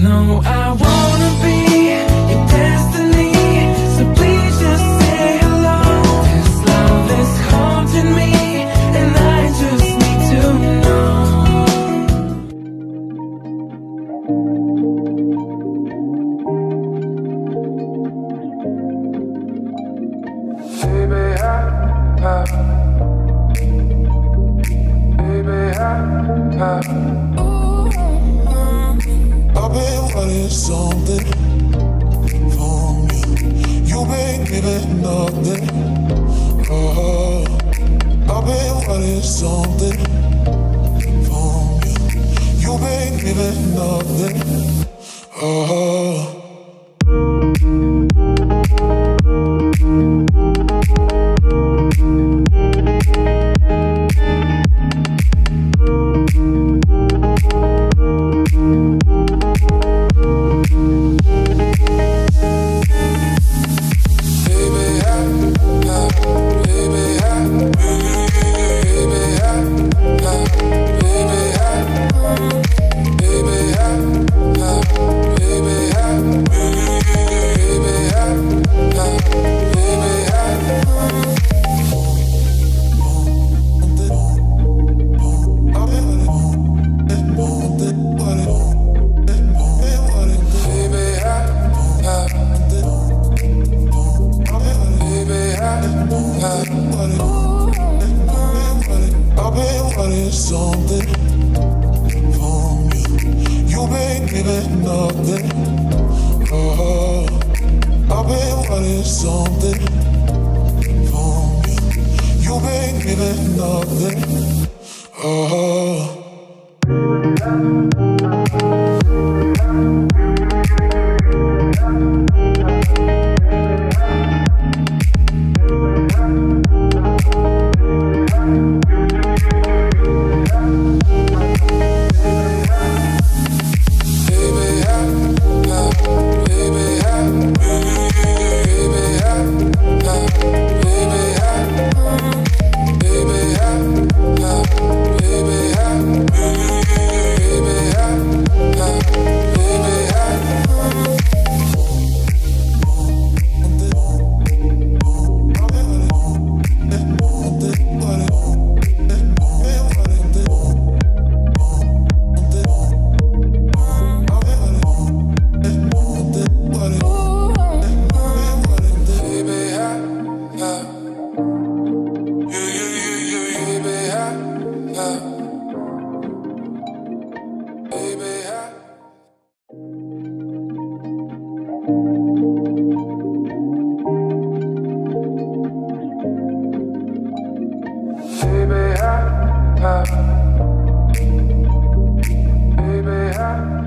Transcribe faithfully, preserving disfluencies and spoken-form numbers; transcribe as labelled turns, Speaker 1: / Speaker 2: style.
Speaker 1: know I wanna be your destiny, so please just say hello. This love is haunting me, and I just need to know. Baby, I, I, baby, I, I.
Speaker 2: I've been wanting something from you. You been giving nothing. Oh, I've been wanting something from you. You been giving nothing. Oh. Something from you. You been giving nothing. Oh, I've been wanting something from you. You been giving nothing. Oh. Baby, I,